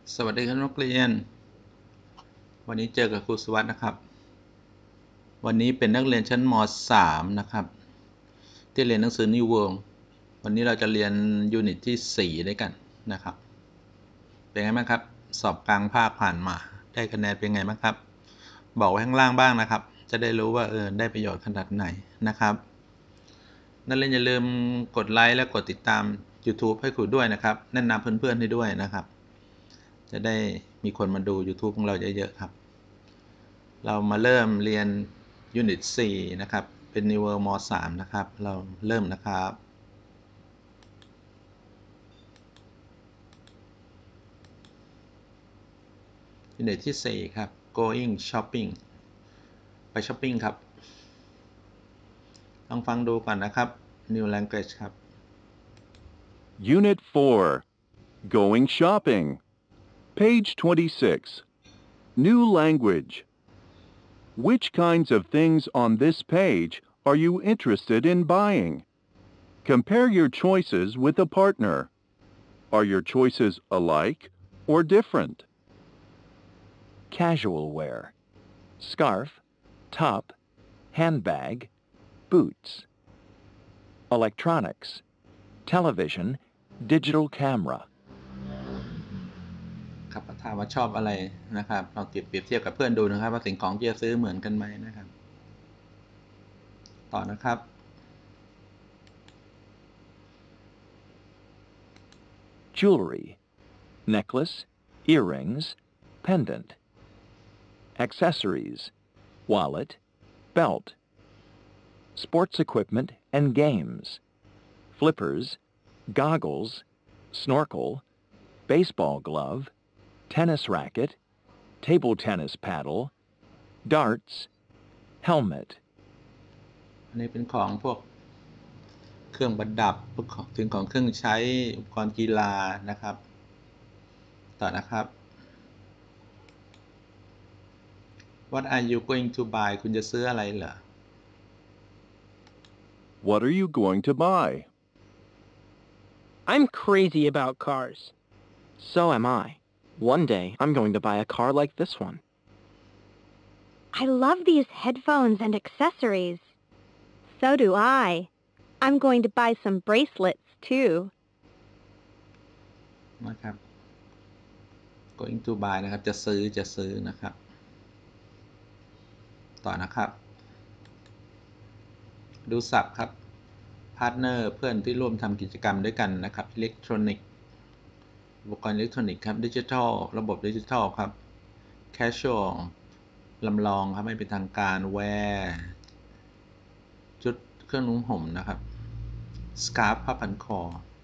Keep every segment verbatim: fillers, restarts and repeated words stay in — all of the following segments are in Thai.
สวัสดีครับนักเรียนวันนี้เจอกับครูสวัสดิ์นะครับวันนี้เป็นนักเรียนชั้นม สาม นะครับที่เรียนหนังสือ New World วันนี้เราจะเรียนยูนิตที่สี่ด้วยกันนะครับเป็นไงบ้างครับสอบกลางภาคผ่านมาได้คะแนนเป็นไงบ้างครับบอกไว้ข้างล่างบ้างนะครับจะได้รู้ว่าเออได้ประโยชน์ขนาดไหนนะครับนักเรียนอย่าลืมกดไลค์และกดติดตาม YouTube ให้ครูด้วยนะครับแนะนำเพื่อนๆให้ด้วยนะครับจะได้มีคนมาดู YouTube ของเราเยอะๆครับเรามาเริ่มเรียนยูนิตสี่นะครับเป็น New World ม สาม นะครับเราเริ่มนะครับยูนิตที่สี่ครับ going shopping ไปช้อปปิ้งครับลองฟังดูก่อนนะครับ New language ครับ Unit four, Going Shopping. Page twenty-six. New language. Which kinds of things on this page are you interested in buying? Compare your choices with a partner. Are your choices alike or different? Casual wear, scarf, top, handbag, boots. Electronics, television, digital camera. ครับถามว่าชอบอะไรนะครับลองเปรียบเทียบกับเพื่อนดูนะครับว่าสิ่งของที่จะซื้อเหมือนกันไหมนะครับต่อนะครับ Jewelry, necklace, earrings, pendant. Accessories, wallet, belt. Sports equipment and games. Flippers, goggles, snorkel, baseball glove, tennis racket, table tennis paddle, darts, helmet. อันนี้เป็นของพวกเครื่องประดับพวกของถึงของเครื่องใช้อุปกรณ์กีฬานะครับต่อนะครับ What are you going to buy คุณจะซื้ออะไรเหรอ What are you going to buy? I'm crazy about cars. So am I. One day, I'm going to buy a car like this one. I love these headphones and accessories. So do I. I'm going to buy some bracelets, too. นะครับ going to buy นะครับจะซื้อจะซื้อนะครับต่อนะครับดูศัพท์ครับ partner เพื่อนที่ร่วมทำกิจกรรมด้วยกันนะครับ electronic อุปกรณ์อิเล็กทรอนิกส์ครับ digital ระบบดิจิทัลครับ casual ลำลองครับไม่เป็นทางการ wear ชุดเครื่องนุ่งห่มนะครับ scarf ผ้าพันคอ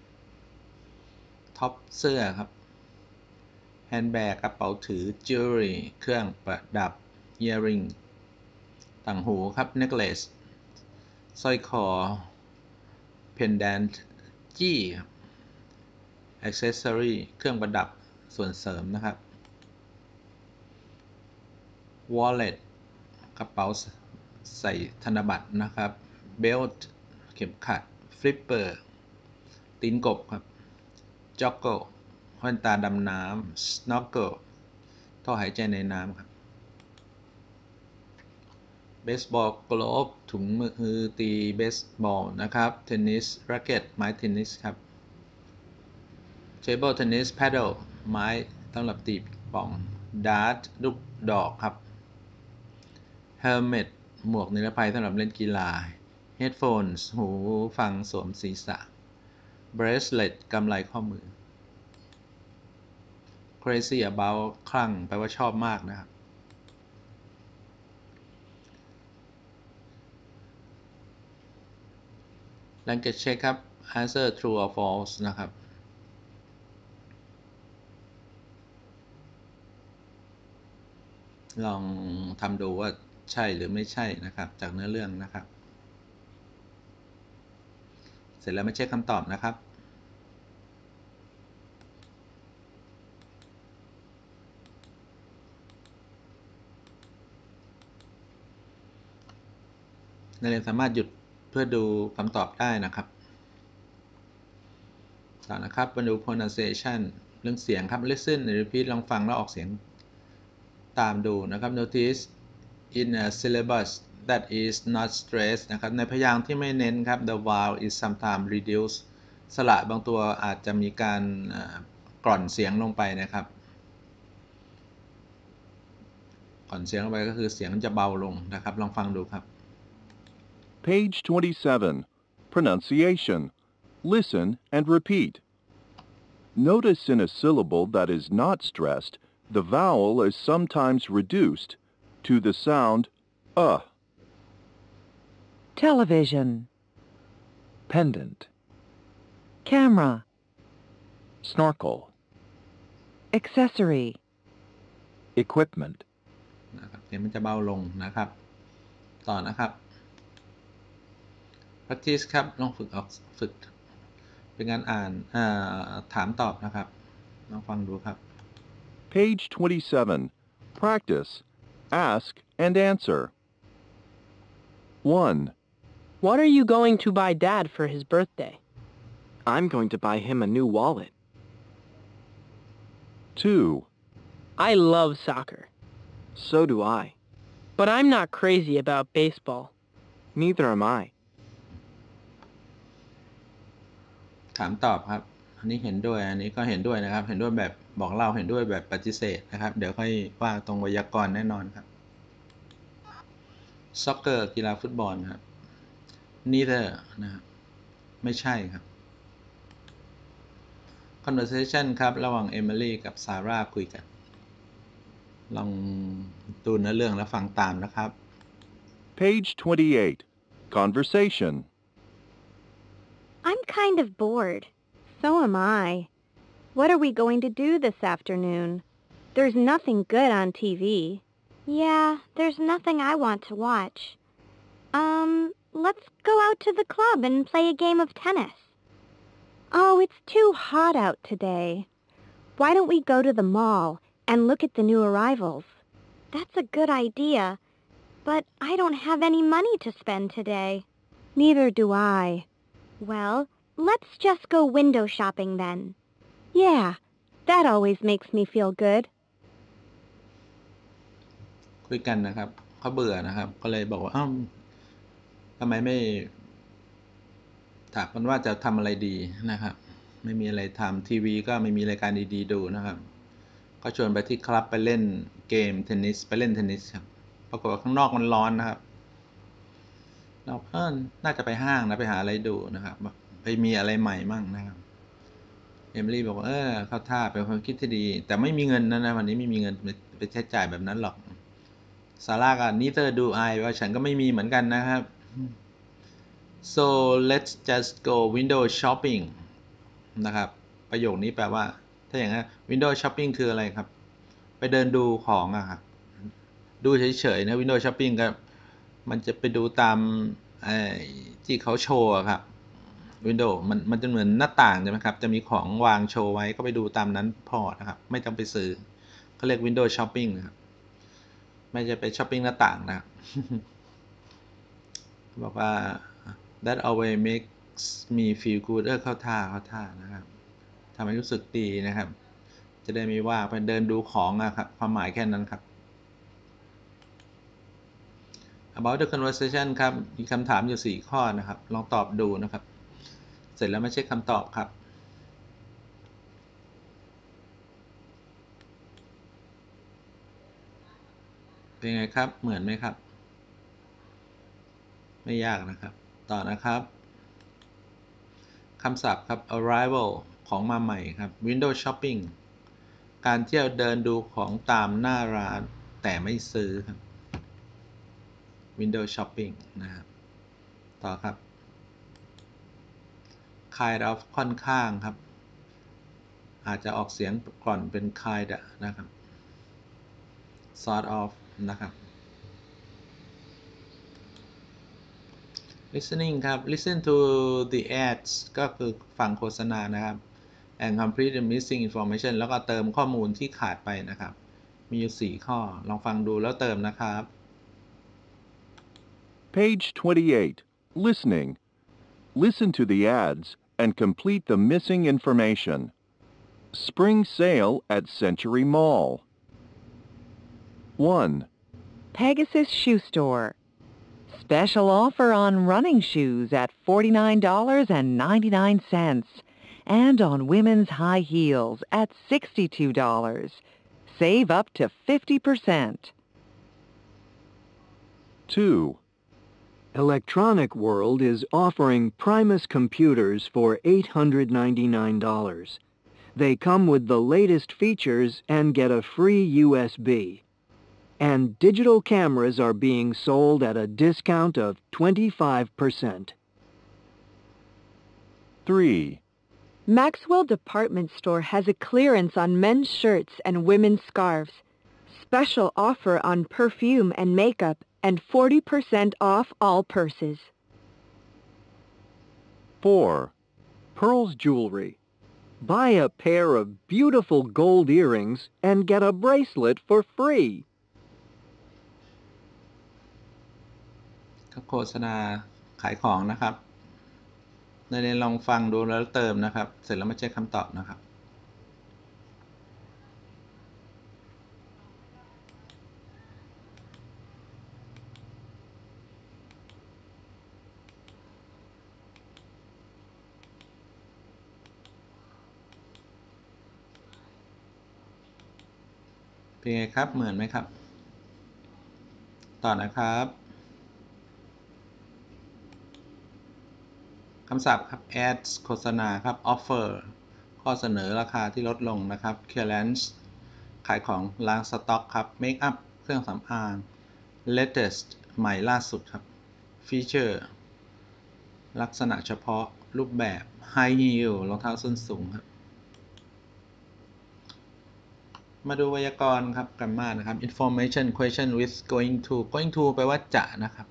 top เสื้อครับ handbag กระเป๋าถือ jewelry เครื่องประดับ earring ต่างหูครับ necklace สร้อยคอ pendant จี้ครับ accessory เครื่องประดับส่วนเสริมนะครับ wallet กระเป๋าใส่ธนบัตรนะครับ belt เข็มขัด flipper ตีนกบครับ joggle แว่นตาดำน้ำ snorkel ท่อหายใจในน้ำครับ baseball glove ถุงมือตีเบสบอลนะครับ tennis racket ไม้เทนนิสครับ table tennis paddle ไม้สำหรับตีปิงปอง dart ลูกดอกครับ helmet หมวกนิรภัยสำหรับเล่นกีฬา headphones หูฟังสวมศีรษะ bracelet กำไลข้อมือ crazy about คลั่งแปลว่าชอบมากนะครับlanguage check ครับ answer true or false นะครับลองทำดูว่าใช่หรือไม่ใช่นะครับจากเนื้อเรื่องนะครับเสร็จแล้วมาเช็คคำตอบนะครับนักเรียนสามารถหยุดเพื่อดูคำตอบได้นะครับต่อนะครับมาดู pronunciation เรื่องเสียงครับ listen and repeat ลองฟังแล้วออกเสียงตามดูนะครับ notice in a syllabus that is not stressed นะครับในพยางค์ที่ไม่เน้นครับ the vowel is sometimes reduced สระบางตัวอาจจะมีการกร่อนเสียงลงไปนะครับกร่อนเสียงลงไปก็คือเสียงจะเบาลงนะครับลองฟังดูครับ Page twenty-seven. Pronunciation. Listen and repeat. Notice in a syllable that is not stressed, the vowel is sometimes reduced to the sound uh. Television. Pendant. Camera. Snorkel. Accessory. Equipment. นะครับเสียงมันจะเบาลงนะครับต่อนะครับ practice ครับลองฝึกออกฝึกเป็นการอ่านอ่าถามตอบนะครับลองฟังดูครับ Page twenty-seven. Practice. Ask and answer. one. What are you going to buy Dad for his birthday? I'm going to buy him a new wallet. two. I love soccer, So do I. but I'm not crazy about baseball. Neither am I. ถามตอบครับอันนี้เห็นด้วยอันนี้ก็เห็นด้วยนะครับเห็นด้วยแบบบอกเล่าเห็นด้วยแบบปฏิเสธนะครับเดี๋ยวค่อยว่าตรงไวยากรณ์แน่นอนครับ soccer กีฬาฟุตบอลครับ neither นะครับไม่ใช่ครับ conversation ครับระหว่างเอมิลี่กับซาร่าคุยกันลองดูเนื้อเรื่องแล้วฟังตามนะครับ Page twenty-eight. Conversation. I'm kind of bored. So am I. What are we going to do this afternoon? There's nothing good on T V. Yeah, there's nothing I want to watch. Um, let's go out to the club and play a game of tennis. Oh, it's too hot out today. Why don't we go to the mall and look at the new arrivals? That's a good idea, but I don't have any money to spend today. Neither do I. Well, let's just go window shopping then. Yeah, that always makes me feel good. คุยกันนะครับเขาเบื่อนะครับก็เลยบอกว่าอ้าวทำไมไม่ถามกันว่าจะทำอะไรดีนะครับไม่มีอะไรทำทีวีก็ไม่มีรายการดีๆดูนะครับก็ชวนไปที่คลับไปเล่นเกมเทนนิสไปเล่นเทนนิสครับปรากฏว่าข้างนอกมันร้อนนะครับเราเออน่าจะไปห้างนะไปหาอะไรดูนะครับไปมีอะไรใหม่มั่งนะครับเอมิลี่บอกว่าเออเข้าท่าเป็นความคิดที่ดีแต่ไม่มีเงินนะนะวันนี้ไม่มีเงินไปใช้จ่ายแบบนั้นหรอกซาร่าก็ neither do I ว่าฉันก็ไม่มีเหมือนกันนะครับ so let's just go window shopping นะครับประโยคนี้แปลว่าถ้าอย่างนั้น window shopping คืออะไรครับไปเดินดูของอะครับดูเฉยๆนะ window shopping ก็มันจะไปดูตามไอ้ที่เขาโชว์ครับ window มันมันจะเหมือนหน้าต่างใช่ไหมครับจะมีของวางโชว์ไว้ก็ไปดูตามนั้นพอนะครับไม่ต้องไปซื้อเขาเรียก window shopping นะครับไม่จะไปช้อปปิ้งหน้าต่างนะครับ บอกว่า that always makes me feel good เออเข้าท่าเข้าท่านะครับทำให้รู้สึกดีนะครับจะได้ไม่ว่าไปเดินดูของอะครับความหมายแค่นั้นครับ about the conversation ครับมีคำถามอยู่สี่ข้อนะครับลองตอบดูนะครับเสร็จแล้วมาเช็คคำตอบครับเป็นไงครับเหมือนไหมครับไม่ยากนะครับต่อนะครับคำศัพท์ครับ arrival ของมาใหม่ครับ window shopping การเที่ยวเดินดูของตามหน้าร้านแต่ไม่ซื้อครับ window shopping นะครับต่อครับ kind of ค่อนข้างครับอาจจะออกเสียงก่อนเป็น kind นะครับ sort of นะครับ listening ครับ listen to the ads ก็คือฟังโฆษณานะครับ and complete the missing information แล้วก็เติมข้อมูลที่ขาดไปนะครับมีอยู่สี่ข้อลองฟังดูแล้วเติมนะครับ Page twenty-eight. Listening. Listen to the ads and complete the missing information. Spring sale at Century Mall. one. Pegasus Shoe Store. Special offer on running shoes at forty-nine dollars and ninety-nine cents and on women's high heels at sixty-two dollars. Save up to fifty percent. two. Electronic World is offering Primus computers for eight hundred ninety-nine dollars. They come with the latest features and get a free U S B. And digital cameras are being sold at a discount of twenty-five percent. three. Maxwell Department Store has a clearance on men's shirts and women's scarves. Special offer on perfume and makeup and forty percent off all purses. four. Pearls Jewelry. Buy a pair of beautiful gold earrings and get a bracelet for free. ก็โฆษณาขายของนะครับในเรียนลองฟังดูแล้วเติมนะครับเสร็จแล้วมาเช็คคำตอบนะครับเป็นไงครับเหมือนไหมครับต่อนะครับคำศัพท์ครับ ads โฆษณาครับ offer ข้อเสนอราคาที่ลดลงนะครับ clearance ขายของล้างสต็อกครับ make up เครื่องสำอาง latest ใหม่ล่าสุดครับ feature ลักษณะเฉพาะรูปแบบ high heel รองเท้าส้นสูงครับมาดูไวยากรณ์ครับ grammar นะครับ information question with going to going to แปลว่าจะนะครับ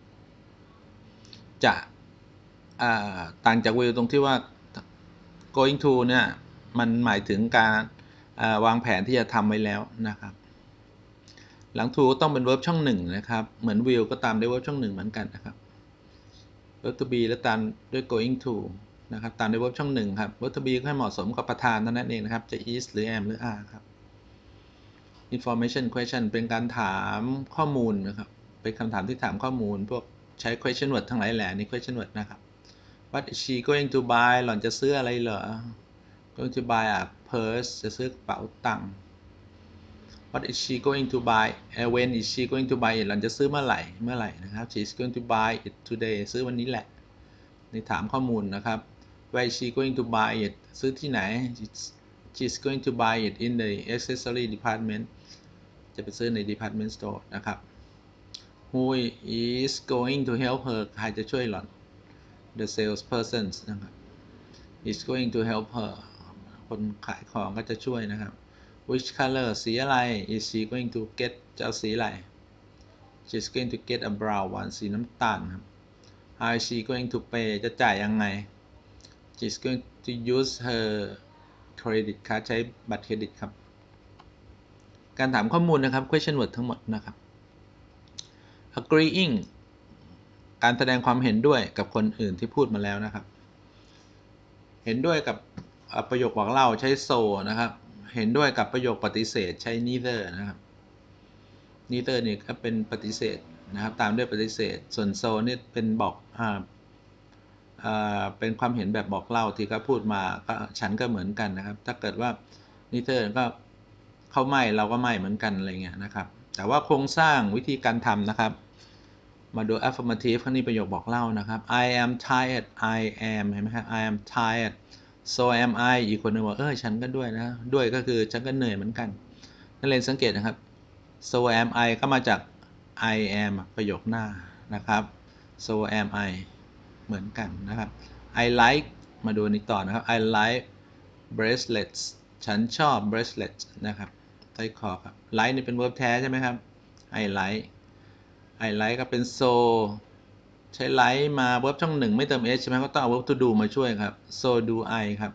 จะต่างจาก will ตรงที่ว่า going to เนี่ยมันหมายถึงการวางแผนที่จะทำไว้แล้วนะครับหลัง to ต้องเป็น verb ช่องหนึ่งนะครับเหมือน will ก็ตามด้วย verb ช่องหนึ่งเหมือนกันนะครับ verb to be แล้วตามด้วย going to นะครับตามด้วย verb ช่องหนึ่งครับ verb to be ก็ให้เหมาะสมกับประธานเท่านั้นเองนะครับจะ is หรือ am หรือ are ครับ information question เป็นการถามข้อมูลนะครับเป็นคำถามที่ถามข้อมูลพวกใช้ question word ทั้งหลายแหล่นี่ question word นะครับ What is she going to buy หล่อนจะซื้ออะไรเหรอ going to buy a purse จะซื้อกระเป๋าตังค์ What is she going to buy when is she going to buy it หล่อนจะซื้อเมื่อไหร่เมื่อไหร่นะครับ she is going to buy it today ซื้อวันนี้แหละนี่ถามข้อมูลนะครับ Where is she going to buy it ซื้อที่ไหน she is going to buy it in the accessory department จะไปซื้อใน department store นะครับ Who is going to help her ใครจะช่วยหล่อนthe salesperson นะครับ is going to help her คนขายของก็จะช่วยนะครับ which color สีอะไร is she going to get จะเอาสีอะไร she's going to get a brown one สีน้ำตาลครับ how is she going to pay จะจ่ายยังไง she's going to use her credit card ใช้บัตรเครดิตครับการถามข้อมูลนะครับ question word ทั้งหมดนะครับ agreeing การแสดงความเห็นด้วยกับคนอื่นที่พูดมาแล้วนะครับเห็นด้วยกับประโยคบอกเล่าใช้ so นะครับเห็นด้วยกับประโยคปฏิเสธใช้ neither นะครับ neither นี่ก็เป็นปฏิเสธนะครับตามด้วยปฏิเสธส่วน so นี่เป็นบอกอ่าอ่าเป็นความเห็นแบบบอกเล่าที่เขาพูดมาก็ฉันก็เหมือนกันนะครับถ้าเกิดว่า neither ก็เขาไม่เราก็ไม่เหมือนกันอะไรเงี้ยนะครับแต่ว่าโครงสร้างวิธีการทำนะครับมาดู affirmative ข้างนี้ประโยคบอกเล่านะครับ I am tired I am เห็นไหมครับ I am tired so am I อีกคนนึงบอกเออฉันก็ด้วยนะด้วยก็คือฉันก็เหนื่อยเหมือนกันนักเรียนสังเกตนะครับ so am I ก็มาจาก I am ประโยคหน้านะครับ so am I เหมือนกันนะครับ I like มาดูนี้ต่อนะครับ I like bracelets ฉันชอบ bracelets นะครับใต้คอครับ like นี่เป็น verb แท้ใช่ไหมครับ I like I like ก็เป็น so ใช้ like มา verb ช่องหนึ่งไม่เติม s ใช่ไหมก็ต้องเอา verb to do มาช่วยครับ so do I ครับ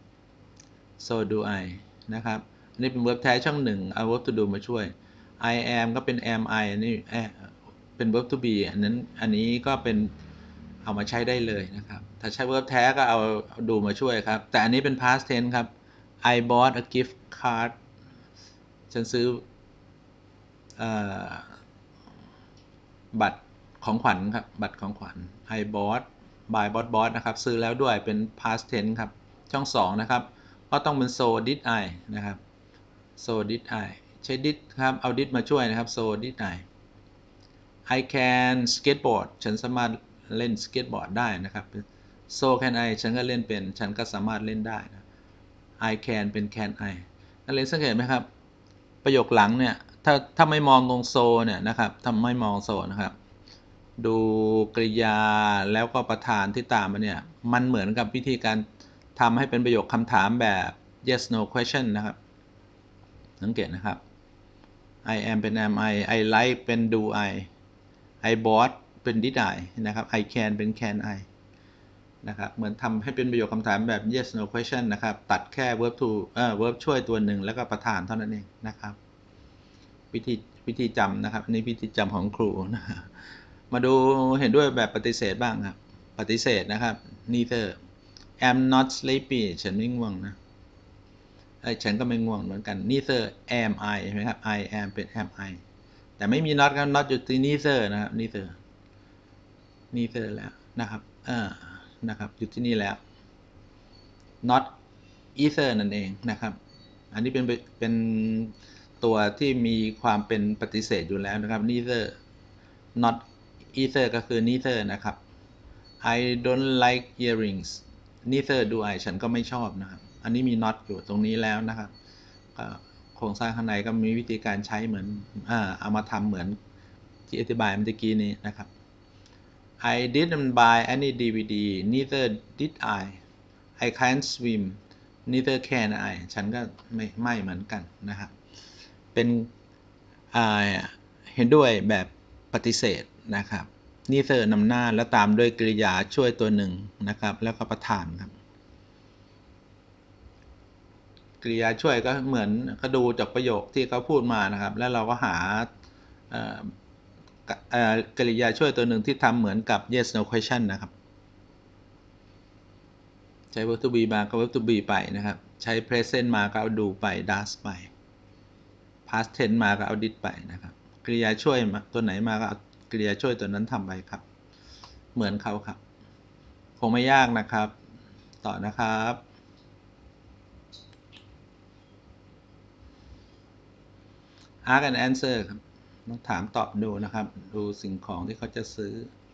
so do I นะครับอันนี้เป็น verb แท้ช่องหนึ่งเอา verb to do มาช่วย I am ก็เป็น am I อันนี้เป็น verb to be อันนั้นอันนี้ก็เป็นเอามาใช้ได้เลยนะครับถ้าใช้ verb แท้ก็เอา do มาช่วยครับแต่อันนี้เป็น past tense ครับ I bought a gift card ฉันซื้อเอ่อบัตรของขวัญครับบัตรของขวัญ I bought buy bought bought นะครับซื้อแล้วด้วยเป็น past tense ครับช่องสองนะครับก็ต้องเป็น so did I นะครับ so did I ใช้ did ครับเอา did มาช่วยนะครับ so did I I can skateboard ฉันสามารถเล่น skateboard ได้นะครับ so can I ฉันก็เล่นเป็นฉันก็สามารถเล่นได้นะ I can เป็น can I นักเรียนสังเกตไหมครับประโยคหลังเนี่ยถ้าถ้าไม่มองตรง so เนี่ยนะครับถ้าไม่มอง so นะครับดูกริยาแล้วก็ประธานที่ตามมาเนี่ยมันเหมือนกับวิธีการทำให้เป็นประโยคคำถามแบบ yes no question นะครับสังเกตนะครับ I am เป็น am I I like เป็น do I I bought เป็น did I นะครับ I can เป็น can I นะครับเหมือนทำให้เป็นประโยคคำถามแบบ yes no question นะครับตัดแค่ verb to เอ่อ verb ช่วยตัวหนึ่งแล้วก็ประธานเท่านั้นเองนะครับวิธีวิธีจำนะครับอันนี้วิธีจำของครูนะมาดูเห็นด้วยแบบปฏิเสธบ้างครับปฏิเสธนะครับ neither am not sleepy ฉันไม่ง่วงนะไอ้ฉันก็ไม่ง่วงเหมือนกัน neither am I ใช่ไหมครับ I am เป็น am I แต่ไม่มี not ครับ not อยู่ที่ neither นะครับ neither neither แล้วนะครับอ่านะครับอยู่ที่นี่แล้ว not either นั่นเองนะครับอันนี้เป็นเป็นตัวที่มีความเป็นปฏิเสธอยู่แล้วนะครับ neither not either ก็คือ neither นะครับ I don't like earrings neither do I ฉันก็ไม่ชอบนะครับอันนี้มี not อยู่ตรงนี้แล้วนะครับโครงสร้างข้างในก็มีวิธีการใช้เหมือนอ่าเอามาทำเหมือนที่อธิบายเมื่อกี้นี้นะครับ I didn't buy any ดี วี ดี neither did I I can't swim neither can I ฉันก็ไม่ไม่เหมือนกันนะครับเป็นเห็นด้วยแบบปฏิเสธนะครับ neither นำหน้าแล้วตามด้วยกริยาช่วยตัวหนึ่งนะครับแล้วก็ประธานครับกริยาช่วยก็เหมือนก็ดูจากประโยคที่เขาพูดมานะครับแล้วเราก็หากริยาช่วยตัวหนึ่งที่ทำเหมือนกับ yes no question นะครับใช้ verb to be มาก็ verb to be ไปนะครับใช้ present มาก็เอา do ไป does ไป past tense มาก็เอา did ไปนะครับกริยาช่วยตัวไหนมาก็เอากริยาช่วยตัวนั้นทำไปครับเหมือนเขาครับคงไม่ยากนะครับต่อนะครับ ask and answer ครับต้องถามตอบดูนะครับดูสิ่งของที่เขาจะซื้อ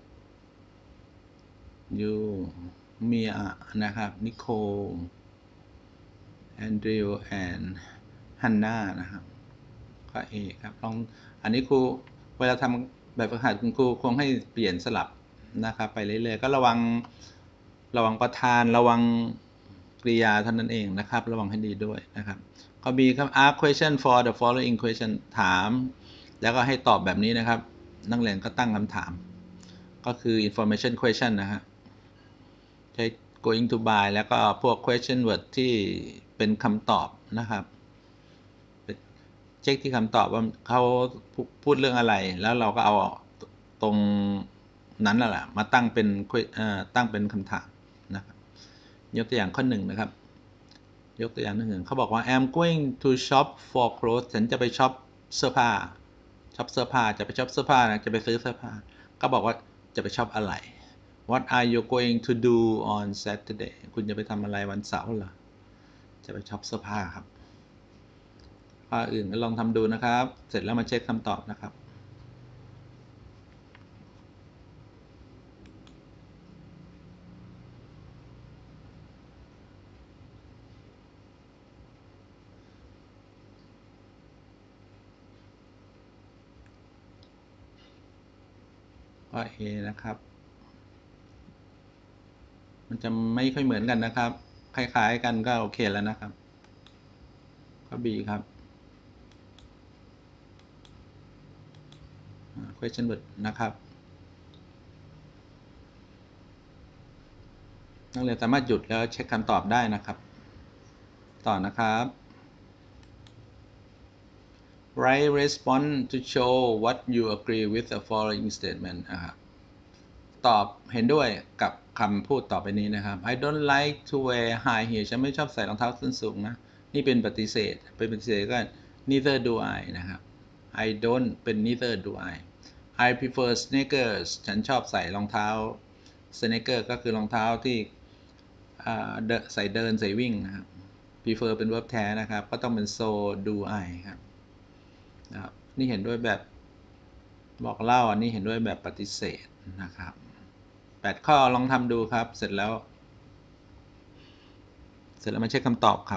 you เมียนะครับนิโคลแอนดริวแอนฮันนานะครับข้อ A ครับลองอันนี้ครูเวลาทำแบบฝึกหัดคุณครูคงให้เปลี่ยนสลับนะครับไปเรื่อยๆก็ระวังระวังประธานระวังกริยาเท่านั้นเองนะครับระวังให้ดีด้วยนะครับก็มีครับ ask question for the following question ถามแล้วก็ให้ตอบแบบนี้นะครับนักเรียนก็ตั้งคำถามก็คือ information question นะฮะใช้ going to by แล้วก็พวก question word ที่เป็นคำตอบนะครับเช็คที่คำตอบว่าเขาพูดเรื่องอะไรแล้วเราก็เอาตรงนั้นแหละมาตั้งเป็นตั้งเป็นคำถามนะครับยกตัวอย่างข้อหนึ่งนะครับยกตัวอย่างหนึ่งเขาบอกว่า I'm going to shop for clothes ฉันจะไปช็อปเสื้อผ้าช็อปเสื้อผ้าจะไปช็อปเสื้อผ้านะจะไปซื้อเสื้อผ้าก็บอกว่าจะไปช็อปอะไร What are you going to do on Saturday คุณจะไปทำอะไรวันเสาร์เหรอจะไปช็อปเสื้อผ้าครับข้ออื่นก็ลองทำดูนะครับเสร็จแล้วมาเช็คคำตอบนะครับข้อ A นะครับมันจะไม่ค่อยเหมือนกันนะครับคล้ายๆกันก็โอเคแล้วนะครับข้อ B ครับ question word นะครับนักเรียนสามารถหยุดแล้วเช็คคำตอบได้นะครับต่อนะครับ Write response to show what you agree with the following statement นะครับตอบเห็นด้วยกับคำพูดต่อไปนี้นะครับ I don't like to wear high heel ฉันไม่ชอบใส่รองเท้าส้นสูงนะนี่เป็นปฏิเสธเป็นปฏิเสธก็ neither do I นะครับ I don't เป็น neither do I I prefer sneakers ฉันชอบใส่รองเท้า sneaker ก็คือรองเท้าที่ใส่เดินใส่วิ่งนะครับ prefer เป็น verb แท้นะครับก็ต้องเป็น so do I ครับนะครับนี่เห็นด้วยแบบบอกเล่าอันนี้เห็นด้วยแบบปฏิเสธนะครับแปดข้อลองทำดูครับเสร็จแล้วเสร็จแล้วมาเช็คคำตอบครับ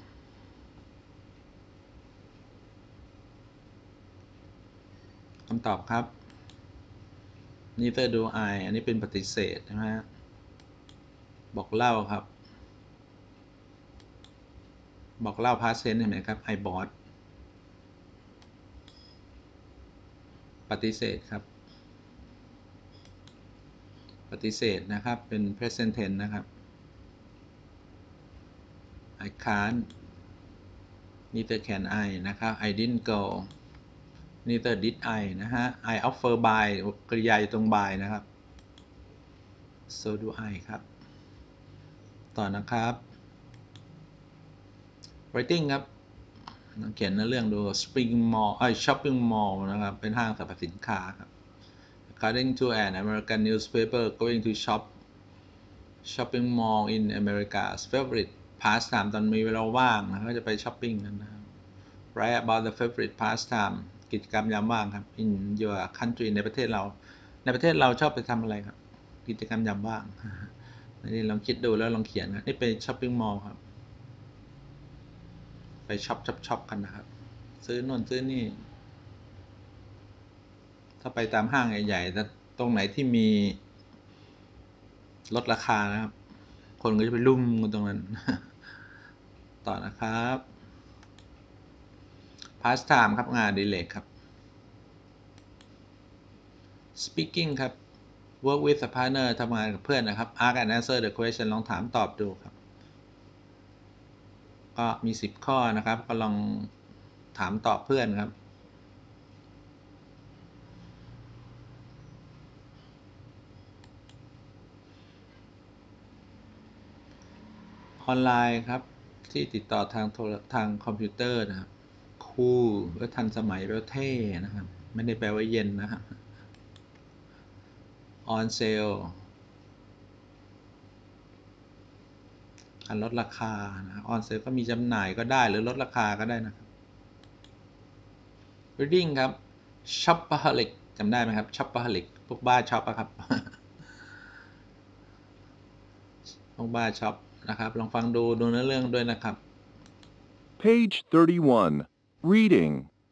คำตอบครับ neither do I อันนี้เป็นปฏิเสธใช่ไหมบอกเล่าครับบอกเล่า past tense เห็นไหมครับ I bought ปฏิเสธครับปฏิเสธนะครับเป็น present tense นะครับ I can't neither can I นะครับ I didn't go neither did I นะฮะ I offer buy กริยาอยู่ตรง buy นะครับ so do I ครับต่อนะครับ writing ครับเขียนเรื่องดู spring mall เอ้ย shopping mall นะครับเป็นห้างสรรพสินค้าครับ according to an American newspaper going to shop shopping mall in America's favorite pastime ตอนมีเวลาว่างนะก็จะไปช้อปปิ้งกันนะครับ write about the favorite pastime กิจกรรมยามว่างครับ in your country ในประเทศเราในประเทศเราชอบไปทำอะไรครับกิจกรรมยามว่างนี่ลองคิดดูแล้วลองเขียนนะนี่ไปช้อปปิ้งมอลล์ครับไปช็อปช็อปช็อปกันนะครับซื้อโน่นซื้อนี่ถ้าไปตามห้างใหญ่ๆแต่ตรงไหนที่มีลดราคานะครับคนก็จะไปลุ่มกันตรงนั้นต่อนะครับ pastime ครับงานอดิเรกครับ speaking ครับ work with a partner ทำงานกับเพื่อนนะครับ ask and answer the question ลองถามตอบดูครับก็มีสิบข้อนะครับก็ลองถามตอบเพื่อนครับออนไลน์ครับที่ติดต่อทางโทรทางคอมพิวเตอร์นะครับคูลและทันสมัยแปลว่าเท่นะครับไม่ได้แปลว่าเย็นนะครับออนเซลการลดราคานะออนเซลก็มีจำหน่ายก็ได้หรือลดราคาก็ได้นะครับ reading ครับ shopaholic จำได้ไหมครับ shopaholic พวกบ้าช็อปอะครับ พวกบ้าช็อปนะครับลองฟังดูดูเนื้อเรื่องด้วยนะครับ Page thirty-one. Reading.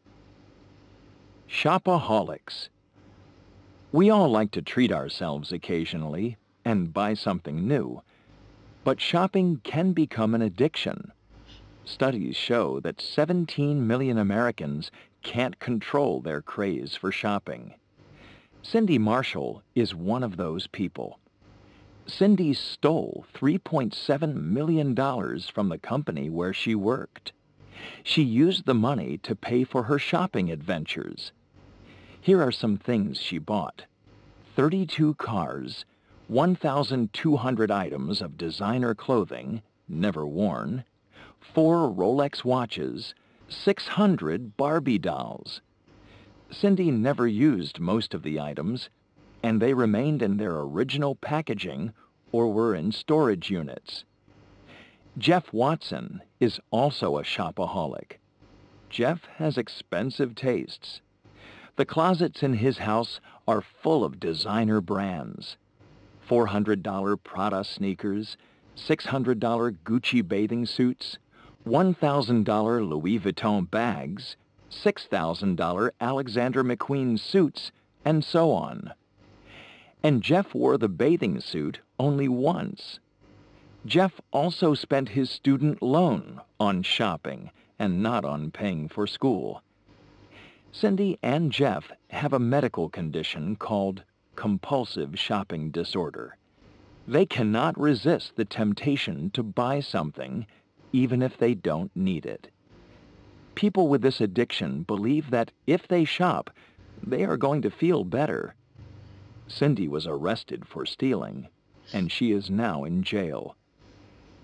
Shopaholics. We all like to treat ourselves occasionally and buy something new, but shopping can become an addiction. Studies show that seventeen million Americans can't control their craze for shopping. Cindy Marshall is one of those people. Cindy stole three point seven million dollars from the company where she worked. She used the money to pay for her shopping adventures. Here are some things she bought. thirty-two cars, one thousand two hundred items of designer clothing, never worn, four Rolex watches, six hundred Barbie dolls. Cindy never used most of the items, and they remained in their original packaging or were in storage units. Jeff Watson is also a shopaholic. Jeff has expensive tastes. The closets in his house are full of designer brands. four hundred dollar Prada sneakers, six hundred dollar Gucci bathing suits, one thousand dollar Louis Vuitton bags, six thousand dollar Alexander McQueen suits, and so on. And Jeff wore the bathing suit only once. Jeff also spent his student loan on shopping and not on paying for school. Cindy and Jeff have a medical condition called compulsive shopping disorder. They cannot resist the temptation to buy something even if they don't need it. People with this addiction believe that if they shop, they are going to feel better. Cindy was arrested for stealing, and she is now in jail.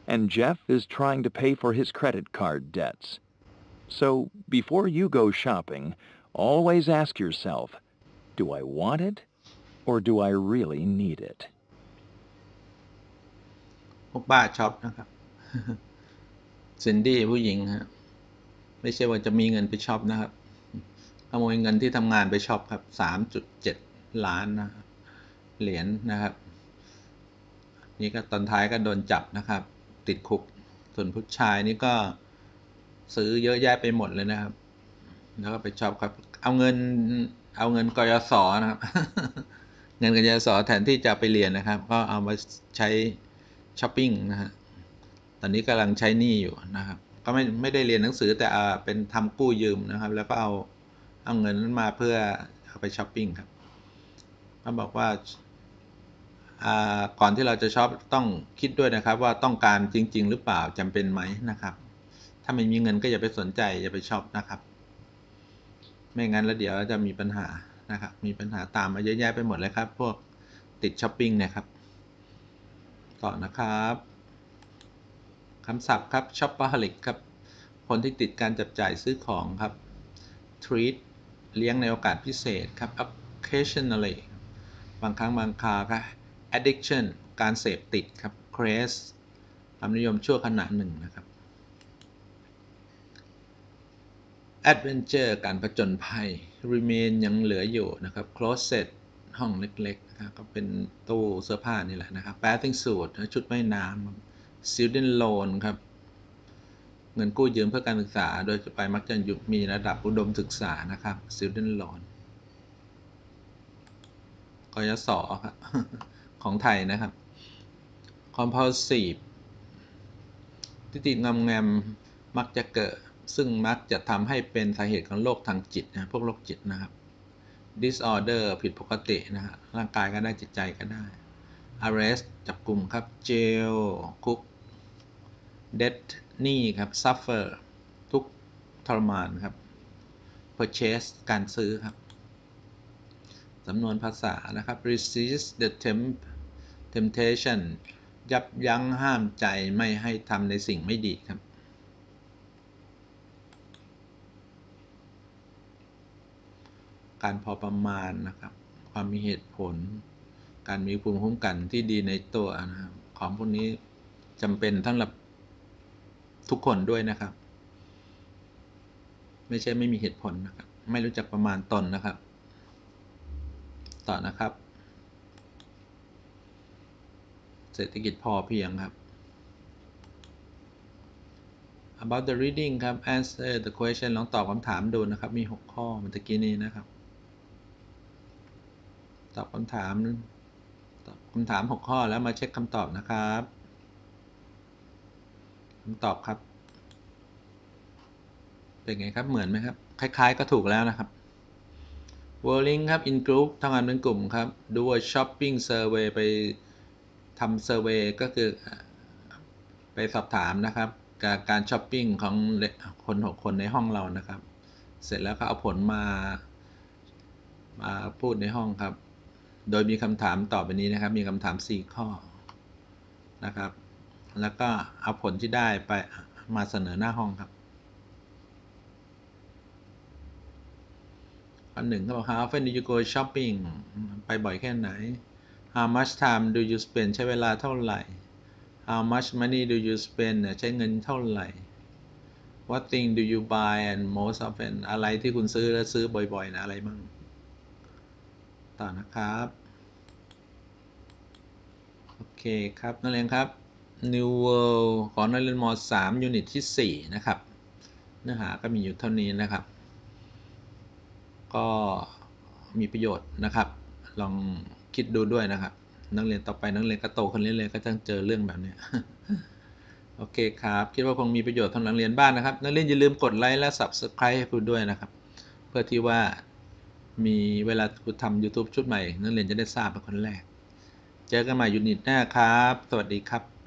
and Jeff is trying to pay for his credit card debts. So before you go shopping, always ask yourself, do I want it or do I really need it? พวกบ้าช็อปนะครับ ซินดี้ผู้หญิงฮะไม่ใช่ว่าจะมีเงินไปช็อปนะครับขโมยเงินที่ทำงานไปช็อปครับ สามจุดเจ็ด ล้านนะครับเหรียญนะครับนี่ก็ตอนท้ายก็โดนจับนะครับติดคุกส่วนผู้ชายนี่ก็ซื้อเยอะแยะไปหมดเลยนะครับแล้วก็ไปช็อปครับเอาเงินเอาเงินกยศนะครับ เงินกยศแทนที่จะไปเรียนนะครับก็เอามาใช้ช้อปปิ้งนะฮะตอนนี้กำลังใช้หนี้อยู่นะครับก็ไม่ไม่ได้เรียนหนังสือแต่เป็นทำกู้ยืมนะครับแล้วก็เอาเอาเงินนั้นมาเพื่อเอาไปช้อปปิ้งครับเขาบอกว่าก่อนที่เราจะช็อปต้องคิดด้วยนะครับว่าต้องการจริงๆหรือเปล่าจำเป็นไหมนะครับถ้าไม่มีเงินก็อย่าไปสนใจอย่าไปช็อปนะครับไม่งั้นแล้วเดี๋ยวจะมีปัญหานะครับมีปัญหาตามมาเยอะแยะไปหมดเลยครับพวกติดช้อปปิ้งนะครับต่อนะครับคำศัพท์ครับ shopaholic ครับคนที่ติดการจับจ่ายซื้อของครับ treat เลี้ยงในโอกาสพิเศษครับ occasionally บางครั้งบางคราวครับ addiction การเสพติดครับ craze ความนิยมชั่วขณะหนึ่งนะครับ adventure การผจญภัย remain ยังเหลืออยู่นะครับ closet ห้องเล็กๆนะครับก็เป็นตู้เสื้อผ้านี่แหละนะครับ bathing suit ชุดว่ายน้ำ student loan ครับเงินกู้ยืมเพื่อการศึกษาโดยทั่วไปมักจะมีระดับอุดมศึกษานะครับ student loan กยศครับ ของไทยนะครับ compulsive ที่ติดงอมแงมมักจะเกิดซึ่งมักจะทำให้เป็นสาเหตุของโรคทางจิตนะพวกโรคจิตนะครับ disorder ผิดปกตินะฮะร่างกายก็ได้จิตใจก็ได้ arrest จับกลุ่มครับ jail คุก debt หนี้ครับ suffer ทุกข์ทรมานครับ purchase การซื้อครับสำนวนภาษานะครับ resist the tempt temptation ยับยั้งห้ามใจไม่ให้ทำในสิ่งไม่ดีครับการพอประมาณนะครับความมีเหตุผลการมีภูมิคุ้มกันที่ดีในตัวนะครับของพวกนี้จำเป็นสำหรับทุกคนด้วยนะครับไม่ใช่ไม่มีเหตุผลนะครับไม่รู้จักประมาณตนนะครับต่อนะครับเศรษฐกิจพอเพียงครับ about the reading ครับ answer the question ลองตอบคำถามดูนะครับมีหกข้อเมื่อกี้นี้นะครับตอบคำถามตอบคำถามหกข้อแล้วมาเช็คคำตอบนะครับคำตอบครับเป็นไงครับเหมือนไหมครับคล้ายๆก็ถูกแล้วนะครับ Wording ครับ in group ทำงานเป็นกลุ่มครับ do a shopping survey ไปทำ survey ก็คือไปสอบถามนะครับการการช้อปปิ้งของคนหกคนในห้องเรานะครับเสร็จแล้วก็เอาผลมามาพูดในห้องครับโดยมีคำถามต่อไปนี้นะครับมีคำถามสี่ข้อนะครับแล้วก็เอาผลที่ได้ไปมาเสนอหน้าห้องครับข้อหนึ่งเขาบอก How often do you go shopping ไปบ่อยแค่ไหน How much time do you spend ใช้เวลาเท่าไหร่ How much money do you spend ใช้เงินเท่าไหร่ What thing do you buy and most often อะไรที่คุณซื้อและซื้อบ่อยๆนะอะไรบ้างต่อนะครับโอเคครับนักเรียนครับ New World ของนักเรียนม.สาม ยูนิตที่สี่นะครับเนื้อหาก็มีอยู่เท่านี้นะครับก็มีประโยชน์นะครับลองคิดดูด้วยนะครับนักเรียนต่อไปนักเรียนก็โตขึ้นเรื่อยๆก็จะเจอเรื่องแบบนี้ โอเคครับคิดว่าคงมีประโยชน์สำหรับนักเรียนบ้างนะครับนักเรียนอย่าลืมกดไลค์และ Subscribe ให้ครูด้วยนะครับเพื่อที่ว่ามีเวลาครูทำ YouTube ชุดใหม่นักเรียนจะได้ทราบเป็นคนแรกเจอกันใหม่ยูนิตหน้าครับสวัสดีครับ